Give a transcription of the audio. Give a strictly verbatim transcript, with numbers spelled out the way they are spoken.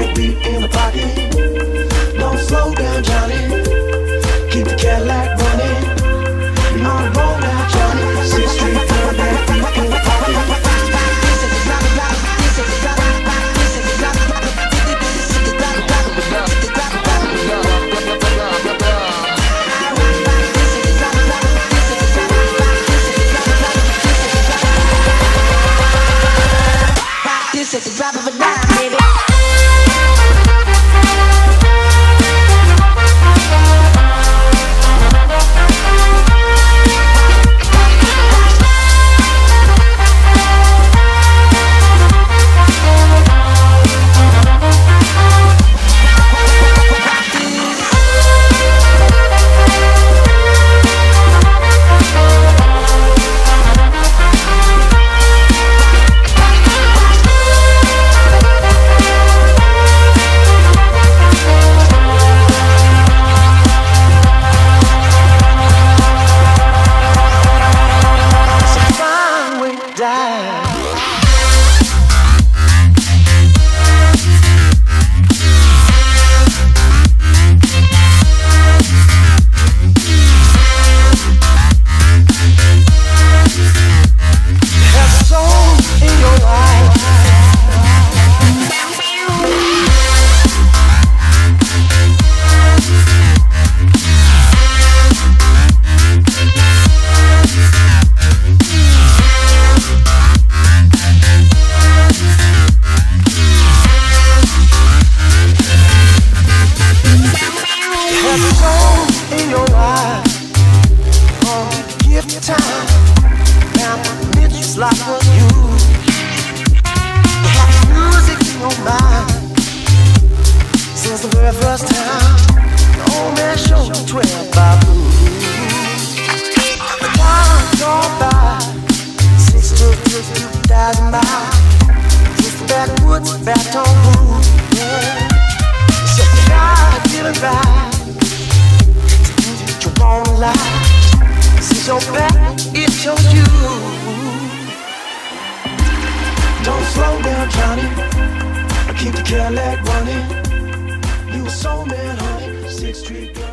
that beat in the pocket. Don't slow down, Johnny. Keep the Cadillac running. We on the road now, Johnny. Sixth Street, feel that beat in the pocket. This is the drop of a dime, baby. Like was you, you had music in your mind since the very first time. The old man showed you twelve by blue. The time gone by, six to two thousand miles, just the backwoods, baton rouge. Yeah, you said you gotta get it right to do what you wanna like. Since your back, it shows you. Don't slow down, Johnny. Keep the Cadillac running. You were so man, honey. Sixth Street girl.